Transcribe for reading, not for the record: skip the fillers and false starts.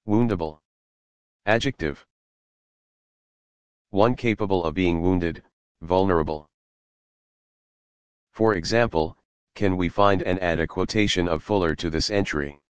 Woundable. Adjective. 1 capable of being wounded, vulnerable. For example, can we find and add a quotation of Fuller to this entry?